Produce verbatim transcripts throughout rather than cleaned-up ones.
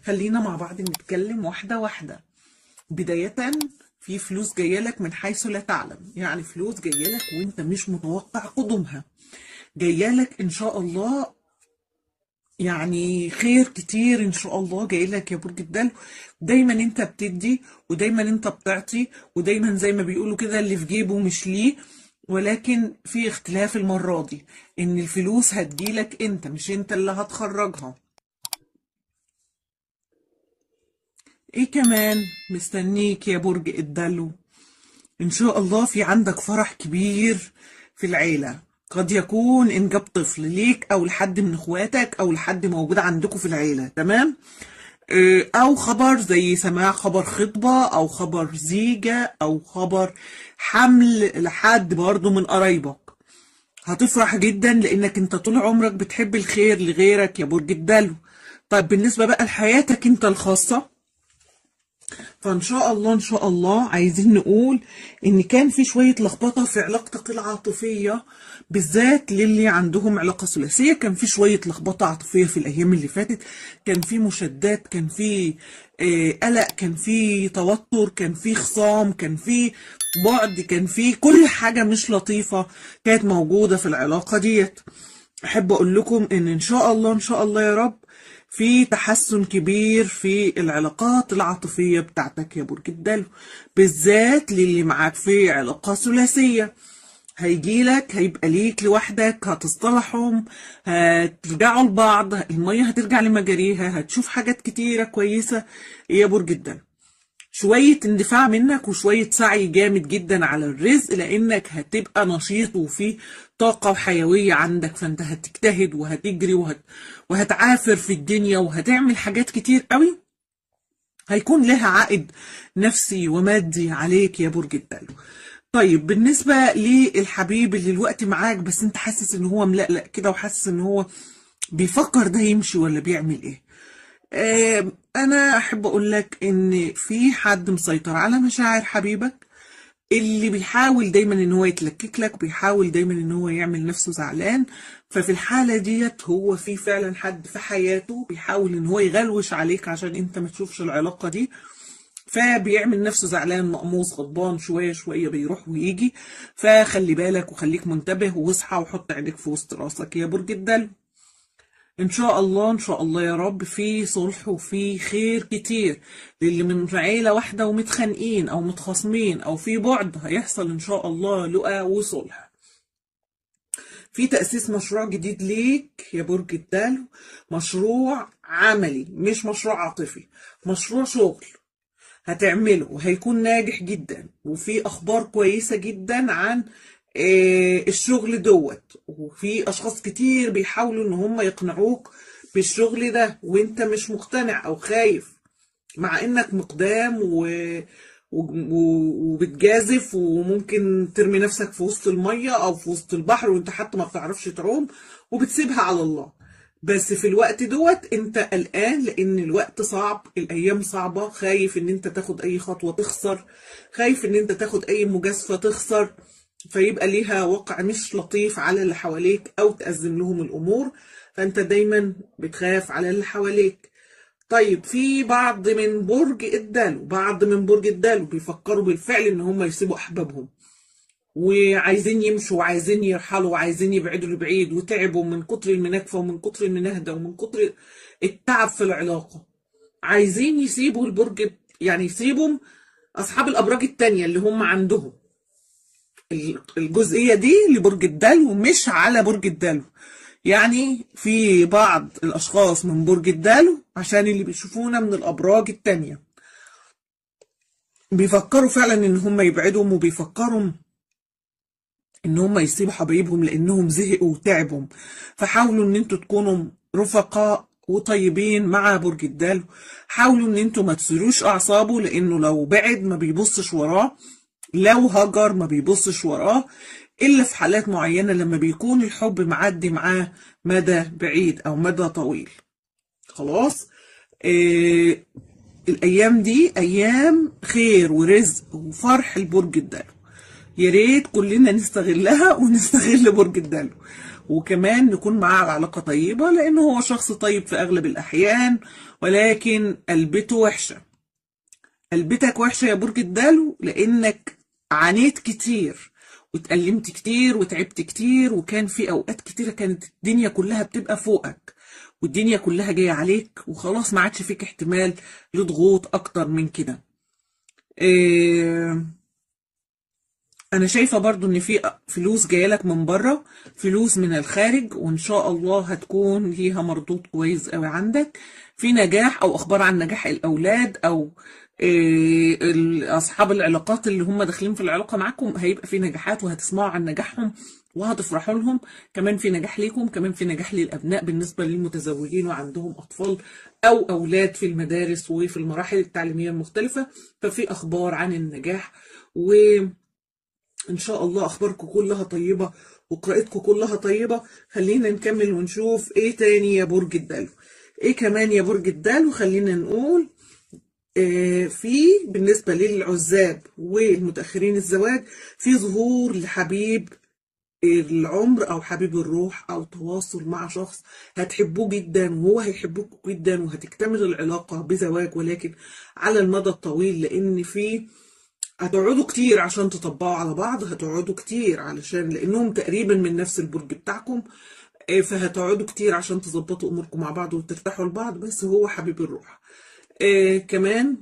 خلينا مع بعض نتكلم واحدة واحدة. بداية، في فلوس جاية لك من حيث لا تعلم، يعني فلوس جاية لك وانت مش متوقع قدومها، جاية لك ان شاء الله، يعني خير كتير ان شاء الله جاي لك يا برج الدلو. دايما انت بتدي ودايما انت بتعطي، ودايما زي ما بيقولوا كده اللي في جيبه مش ليه، ولكن في اختلاف المرة دي، ان الفلوس هتجيلك انت، مش انت اللي هتخرجها. ايه كمان مستنيك يا برج الدلو؟ ان شاء الله في عندك فرح كبير في العيلة، قد يكون انجاب طفل ليك او لحد من اخواتك او لحد موجود عندكم في العيلة، تمام؟ اه، او خبر زي سماع خبر خطبة او خبر زيجة او خبر حمل لحد برضه من قرايبك. هتفرح جدا لانك انت طول عمرك بتحب الخير لغيرك يا برج الدلو. طيب بالنسبة بقى لحياتك انت الخاصة، فان شاء الله ان شاء الله عايزين نقول ان كان في شويه لخبطه في علاقتك العاطفيه، بالذات للي عندهم علاقه ثلاثيه. كان في شويه لخبطه عاطفيه في الايام اللي فاتت، كان في مشادات، كان في آه قلق، كان في توتر، كان في خصام، كان في بعد، كان في كل حاجه مش لطيفه كانت موجوده في العلاقه ديت. احب اقول لكم ان ان شاء الله ان شاء الله يا رب في تحسن كبير في العلاقات العاطفية بتاعتك يا برج الدلو، بالذات للي معاك في علاقة ثلاثية. هيجيلك، هيبقى ليك لوحدك، هتصطلحهم، هترجعوا لبعض، المية هترجع لمجاريها، هتشوف حاجات كتيرة كويسة يا برج الدلو. شوية اندفاع منك وشوية سعي جامد جدا على الرزق، لانك هتبقى نشيط وفي طاقة وحيوية عندك، فانت هتجتهد وهتجري وهت... وهتعافر في الدنيا وهتعمل حاجات كتير قوي، هيكون لها عائد نفسي ومادي عليك يا برج الدلو. طيب بالنسبة للحبيب اللي الوقت معاك بس انت حاسس ان هو ملقلق كده وحاسس ان هو بيفكر ده يمشي ولا بيعمل ايه، آه انا احب اقول لك ان في حد مسيطر على مشاعر حبيبك، اللي بيحاول دايما ان هو يتلكك لك، بيحاول دايما ان هو يعمل نفسه زعلان. ففي الحالة ديت هو في فعلا حد في حياته بيحاول ان هو يغلوش عليك عشان انت ما تشوفش العلاقة دي، فبيعمل نفسه زعلان مقموص غضبان، شوية شوية بيروح ويجي. فخلي بالك وخليك منتبه واصحى وحط عينيك في وسط راسك يا برج الدلو. ان شاء الله ان شاء الله يا رب في صلح وفي خير كتير للي من عيلة واحدة ومتخانقين او متخاصمين او في بعد، هيحصل ان شاء الله لقا وصلح. في تأسيس مشروع جديد ليك يا برج الدلو، مشروع عملي مش مشروع عاطفي، مشروع شغل هتعمله وهيكون ناجح جدا، وفي اخبار كويسة جدا عن الشغل دوت، وفي اشخاص كتير بيحاولوا ان هم يقنعوك بالشغل ده وانت مش مقتنع او خايف، مع انك مقدام و... و... وبتجازف وممكن ترمي نفسك في وسط المية او في وسط البحر وانت حتى ما بتعرفش تعوم وبتسيبها على الله. بس في الوقت دوت انت قلقان لان الوقت صعب، الايام صعبة، خايف ان انت تاخد اي خطوة تخسر، خايف ان انت تاخد اي مجازفة تخسر، فيبقى ليها وقع مش لطيف على اللي حواليك او تأزم لهم الامور، فانت دايما بتخاف على اللي حواليك. طيب في بعض من برج الدلو، بعض من برج الدلو بيفكروا بالفعل ان هم يسيبوا احبابهم وعايزين يمشوا وعايزين يرحلوا وعايزين يبعدوا لبعيد، وتعبوا من كتر المناكفة ومن كتر المناهدة ومن كتر التعب في العلاقة، عايزين يسيبوا البرج، يعني يسيبوا اصحاب الابراج التانية اللي هم عندهم. الجزئية دي لبرج الدلو مش على برج الدلو، يعني في بعض الاشخاص من برج الدلو عشان اللي بيشوفونا من الابراج التانية بيفكروا فعلا ان هم يبعدهم، وبيفكروا ان هم يسيبوا حبايبهم لانهم زهقوا وتعبوا. فحاولوا ان انتوا تكونوا رفقاء وطيبين مع برج الدلو، حاولوا ان انتوا ما تثيروش اعصابه، لانه لو بعد ما بيبصش وراه، لو هجر ما بيبصش وراه، الا في حالات معينة لما بيكون الحب معدي معاه مدى بعيد او مدى طويل. خلاص، إيه الايام دي ايام خير ورزق وفرح لبرج الدلو، يا ريت كلنا نستغلها ونستغل برج الدلو، وكمان نكون معاه على علاقة طيبة لانه هو شخص طيب في اغلب الاحيان، ولكن قلبته وحشة. قلبتك وحشة يا برج الدلو لأنك عانيت كتير واتألمت كتير وتعبت كتير، وكان في أوقات كتيرة كانت الدنيا كلها بتبقى فوقك والدنيا كلها جاية عليك، وخلاص ما عادش فيك احتمال لضغوط أكتر من كده. إيه انا شايفة برضو ان في فلوس جايلك من بره، فلوس من الخارج، وان شاء الله هتكون ليها مردود كويس قوي عندك، في نجاح او اخبار عن نجاح الاولاد او إيه اصحاب العلاقات اللي هم داخلين في العلاقة معاكم، هيبقى في نجاحات وهتسمعوا عن نجاحهم وهتفرحوا لهم. كمان في نجاح ليكم، كمان في نجاح للابناء بالنسبة للمتزوجين وعندهم اطفال او اولاد في المدارس وفي المراحل التعليمية المختلفة، ففي اخبار عن النجاح. و ان شاء الله اخباركم كلها طيبة وقراءتكم كلها طيبة. خلينا نكمل ونشوف ايه تاني يا برج الدلو. ايه كمان يا برج الدلو؟ خلينا نقول آه في بالنسبة للعزاب والمتأخرين الزواج، في ظهور لحبيب العمر او حبيب الروح او تواصل مع شخص هتحبوه جدا وهو هيحبوك جدا، وهتكتمل العلاقة بزواج، ولكن على المدى الطويل، لان في هتقعدوا كتير عشان تطبقوا على بعض، هتقعدوا كتير علشان لانهم تقريبا من نفس البرج بتاعكم، فهتقعدوا كتير عشان تظبطوا اموركم مع بعض وترتاحوا لبعض، بس هو حبيب الروح. آه كمان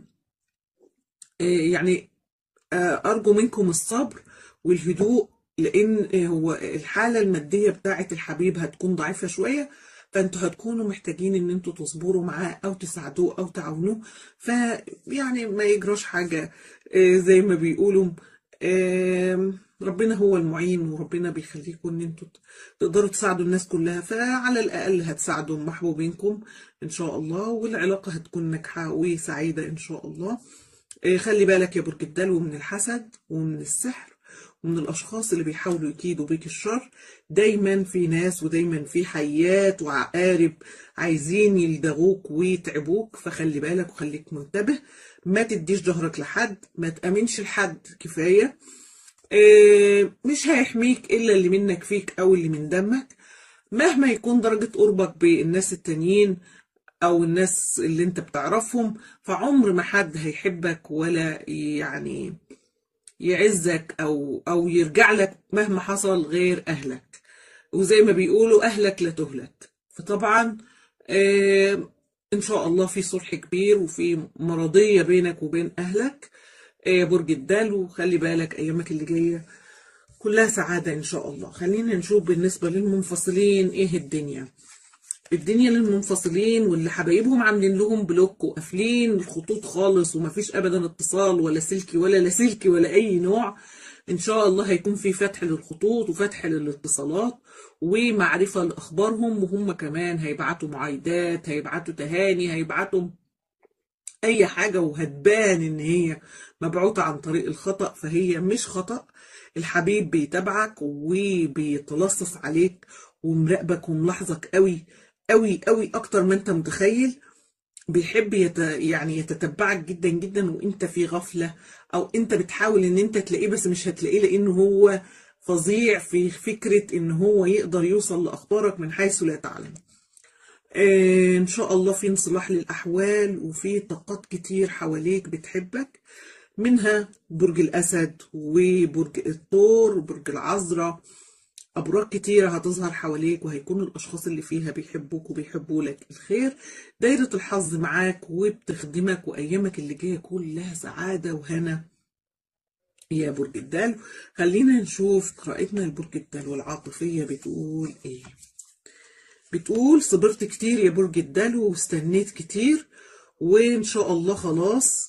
آه يعني آه ارجو منكم الصبر والهدوء، لان هو الحالة المادية بتاعة الحبيب هتكون ضعيفة شوية، فانتوا هتكونوا محتاجين ان انتوا تصبروا معاه او تساعدوه او تعاونوه، فيعني ما يجراش حاجة. آه زي ما بيقولوا آه ربنا هو المعين، وربنا بيخليكم ان انتوا تقدروا تساعدوا الناس كلها، فعلى الاقل هتساعدوا محبوبينكم ان شاء الله، والعلاقة هتكون ناجحة وسعيدة ان شاء الله. آه خلي بالك يا برج الدلو من الحسد ومن السحر ومن الأشخاص اللي بيحاولوا يكيدوا بيك الشر. دايما في ناس ودايما في حيات وعقارب عايزين يلدغوك ويتعبوك، فخلي بالك وخليك منتبه، ما تديش ظهرك لحد، ما تأمنش لحد كفاية. اه مش هيحميك إلا اللي منك فيك أو اللي من دمك، مهما يكون درجة قربك بالناس التانيين أو الناس اللي انت بتعرفهم، فعمر ما حد هيحبك ولا يعني يعزك او او يرجع لك مهما حصل غير اهلك، وزي ما بيقولوا اهلك لا تهلك. فطبعا آه ان شاء الله في صلح كبير وفي مرضية بينك وبين اهلك آه برج الدلو، وخلي بالك ايامك اللي جاية كلها سعادة ان شاء الله. خلينا نشوف بالنسبة للمنفصلين ايه الدنيا. الدنيا للمنفصلين واللي حبايبهم عاملين لهم بلوك وقافلين الخطوط خالص ومفيش ابدا اتصال ولا سلكي ولا لاسلكي ولا اي نوع، ان شاء الله هيكون في فتح للخطوط وفتح للاتصالات ومعرفة لاخبارهم، وهم كمان هيبعتوا معايدات، هيبعتوا تهاني، هيبعتوا اي حاجة، وهتبان ان هي مبعوثة عن طريق الخطأ، فهي مش خطأ. الحبيب بيتابعك وبيتلصص عليك ومراقبك وملاحظك قوي قوي قوي اكتر ما انت متخيل، بيحب يت... يعني يتتبعك جدا جدا وانت في غفلة، او انت بتحاول ان انت تلاقيه بس مش هتلاقيه، لانه هو فظيع في فكرة ان هو يقدر يوصل لاخبارك من حيث لا تعلم. آه ان شاء الله في انصلاح للاحوال وفي طاقات كتير حواليك بتحبك، منها برج الاسد وبرج الثور وبرج العذراء، أبراج كتيرة هتظهر حواليك وهيكون الأشخاص اللي فيها بيحبوك وبيحبوا لك الخير. دايرة الحظ معاك وبتخدمك، وأيامك اللي جاية كلها سعادة وهنا يا برج الدلو. خلينا نشوف قراءتنا لبرج الدلو العاطفية بتقول إيه. بتقول صبرت كتير يا برج الدلو واستنيت كتير، وإن شاء الله خلاص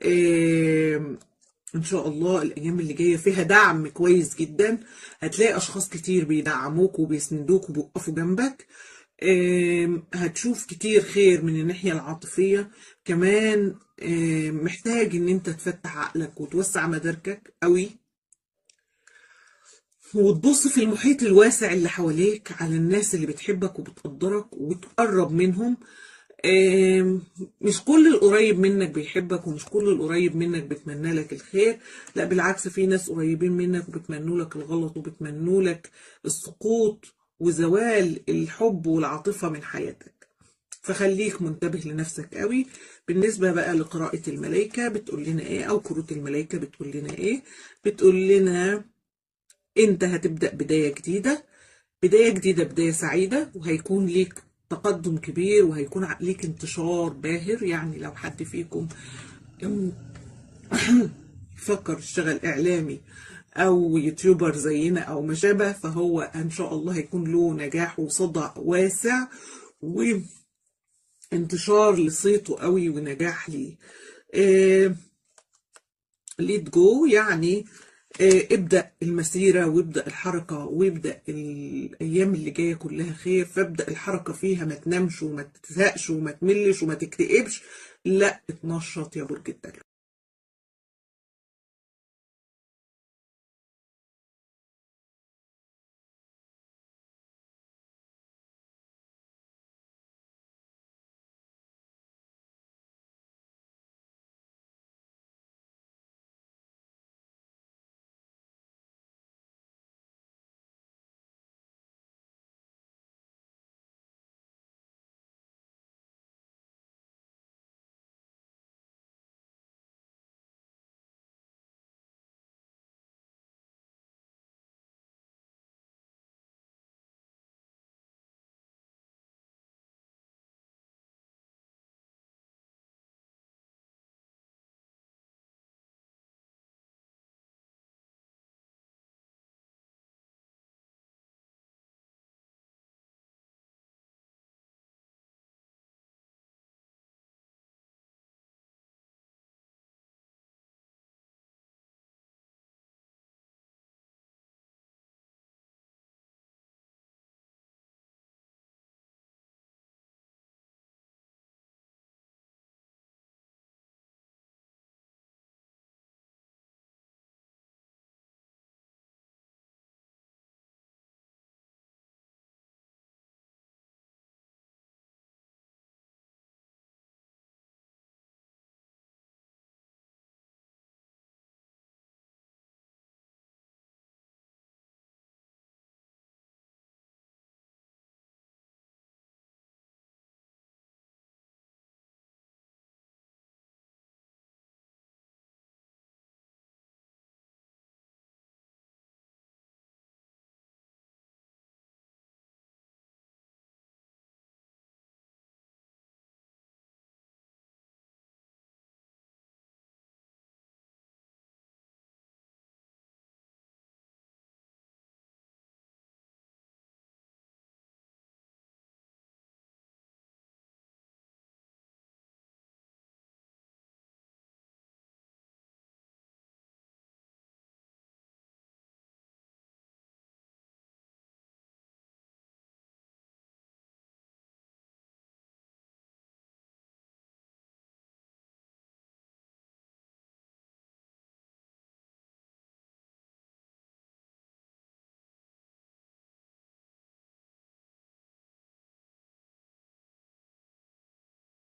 إيه ان شاء الله الايام اللي جايه فيها دعم كويس جدا، هتلاقي اشخاص كتير بيدعموك وبيسندوك وبيقفوا جنبك. هتشوف كتير خير من الناحيه العاطفيه، كمان محتاج ان انت تفتح عقلك وتوسع مداركك قوي، وتبص في المحيط الواسع اللي حواليك على الناس اللي بتحبك وبتقدرك وتقرب منهم. مش كل القريب منك بيحبك، ومش كل القريب منك بتمنى لك الخير، لا بالعكس، في ناس قريبين منك وبتمنوا لك الغلط وبتمنوا لك السقوط وزوال الحب والعاطفة من حياتك. فخليك منتبه لنفسك قوي. بالنسبة بقى لقراءة الملايكة بتقول لنا ايه، او كروت الملايكة بتقول لنا ايه؟ بتقول لنا انت هتبدأ بداية جديدة، بداية جديدة، بداية سعيدة، وهيكون ليك تقدم كبير، وهيكون ليك انتشار باهر. يعني لو حد فيكم يفكر يشتغل إعلامي أو يوتيوبر زينا أو ما شابه، فهو إن شاء الله هيكون له نجاح وصدى واسع وانتشار لصيته قوي ونجاح ليه. إيه ليت جو يعني آه، ابدأ المسيرة وابدأ الحركة وابدأ الأيام اللي جاية كلها خير. فابدأ الحركة فيها، ما تنامش وما تزهقش وما تملش وما تكتئبش، لا اتنشط يا برج الدلو.